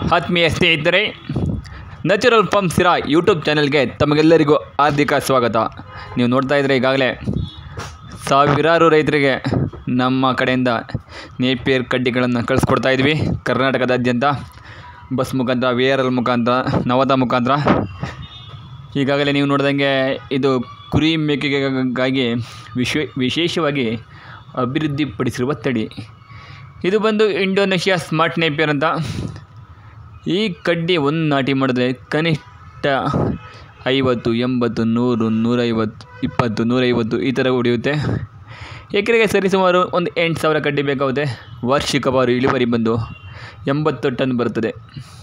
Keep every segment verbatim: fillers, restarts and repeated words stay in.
ಆತ್ಮೀಯ ಸ್ನೇಹಿತರೆ, natural form ಸಿರಾ YouTube ಚಾನಲ್ಗೆ ತಮಗೆಲ್ಲರಿಗೂ ಹಾರ್ದಿಕ ಸ್ವಾಗತ. ನೀವು ನೋಡ್ತಾ ಇದ್ದರೆ ಈಗಾಗಲೇ ಸಾವಿರಾರು ರೈತರಿಗೆ ನಮ್ಮ ಕಡೆಯಿಂದ ನೇಪಿಯರ್ ಕಡ್ಡಿಗಳನ್ನು ಕಳಿಸ್ಕೊಡ್ತಾ ಇದ್ವಿ. ಕರ್ನಾಟಕದಾದ್ಯಂತ ಬಸ್ ಮುಖಾಂತರ, ವಿ ಆರ್ ಎಲ್ ಮುಖಾಂತರ, ನವದ ಮುಖಾಂತರ. ಈಗಾಗಲೇ ನೀವು ನೋಡ್ದಂಗೆ ಇದು ಕುರಿ ಮೇಕೆಗಾಗಿ ವಿಶೇ ವಿಶೇಷವಾಗಿ ಅಭಿವೃದ್ಧಿಪಡಿಸಿರುವ ತಳಿ. ಇದು ಬಂದು ಇಂಡೋನೇಷ್ಯಾ ಸ್ಮಾರ್ಟ್ ನೇಪಿಯರ್ ಅಂತ. ಈ ಕಡ್ಡಿ ಒಂದು ನಾಟಿ ಮಾಡಿದ್ರೆ ಕನಿಷ್ಠ ಐವತ್ತು, ಎಂಬತ್ತು, ನೂರು, ನೂರೈವತ್ತು, ಇಪ್ಪತ್ತು, ನೂರೈವತ್ತು ಈ ಥರ ಹೊಡೆಯುತ್ತೆ. ಎಕರೆಗೆ ಸರಿಸುಮಾರು ಒಂದು ಎಂಟು ಸಾವಿರ ಕಡ್ಡಿ ಬೇಕಾಗುತ್ತೆ. ವಾರ್ಷಿಕವಾರು ಇಳುವರಿ ಬಂದು ಎಂಬತ್ತು ಟನ್ ಬರುತ್ತದೆ.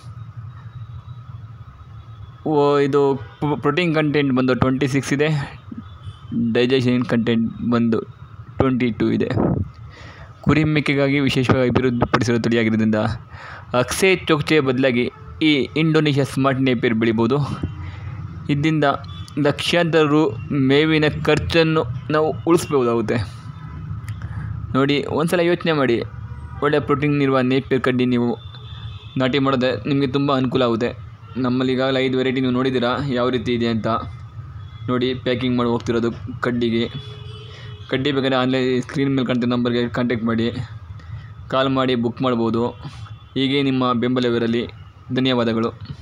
ಓ ಇದು ಪ್ರೋಟೀನ್ ಕಂಟೆಂಟ್ ಬಂದು ಟ್ವೆಂಟಿ ಸಿಕ್ಸ್ ಇದೆ. ಡೈಜೆಷನ್ ಕಂಟೆಂಟ್ ಬಂದು ಟ್ವೆಂಟಿ ಟೂ ಇದೆ. ಕುರಿ ಮೇಕೆಗಾಗಿ ವಿಶೇಷವಾಗಿ ಅಭಿವೃದ್ಧಿಪಡಿಸಿರುವ ತಳಿಯಾಗಿರೋದ್ರಿಂದ ಅಕ್ಸೆ ಚೊಕ್ಚೆ ಬದಲಾಗಿ ಈ ಇಂಡೋನೇಷ್ಯಾ ಸ್ಮಾರ್ಟ್ ನೇಪಿಯರ್ ಬೆಳಿಬೋದು. ಇದರಿಂದ ಲಕ್ಷಾಂತರ ರು ಮೇವಿನ ಖರ್ಚನ್ನು ನಾವು ಉಳಿಸ್ಬೋದಾಗುತ್ತೆ. ನೋಡಿ, ಒಂದು ಸಲ ಯೋಚನೆ ಮಾಡಿ, ಒಳ್ಳೆಯ ಪ್ರೋಟೀನ್ ಇರುವ ನೇಪಿಯರ್ ಕಡ್ಡಿ ನೀವು ನಾಟಿ ಮಾಡಿದ್ರೆ ನಿಮಗೆ ತುಂಬ ಅನುಕೂಲ ಆಗುತ್ತೆ. ನಮ್ಮಲ್ಲಿ ಈಗಾಗಲೇ ಐದು ವೆರೈಟಿ ನೀವು ನೋಡಿದ್ದೀರಾ ಯಾವ ರೀತಿ ಇದೆ ಅಂತ. ನೋಡಿ, ಪ್ಯಾಕಿಂಗ್ ಮಾಡಿ ಹೋಗ್ತಿರೋದು ಕಡ್ಡಿಗೆ. ಕಡ್ಡಿ ಬೇಕಾದ್ರೆ ಆನ್ಲೈನ್ ಸ್ಕ್ರೀನ್ ಮೇಲೆ ಕಾಣ್ತಿರೋ ನಂಬರ್ಗೆ ಕಾಂಟ್ಯಾಕ್ಟ್ ಮಾಡಿ, ಕಾಲ್ ಮಾಡಿ ಬುಕ್ ಮಾಡ್ಬೋದು. ಹೀಗೆ ನಿಮ್ಮ ಬೆಂಬಲವಿರಲಿ. ಧನ್ಯವಾದಗಳು.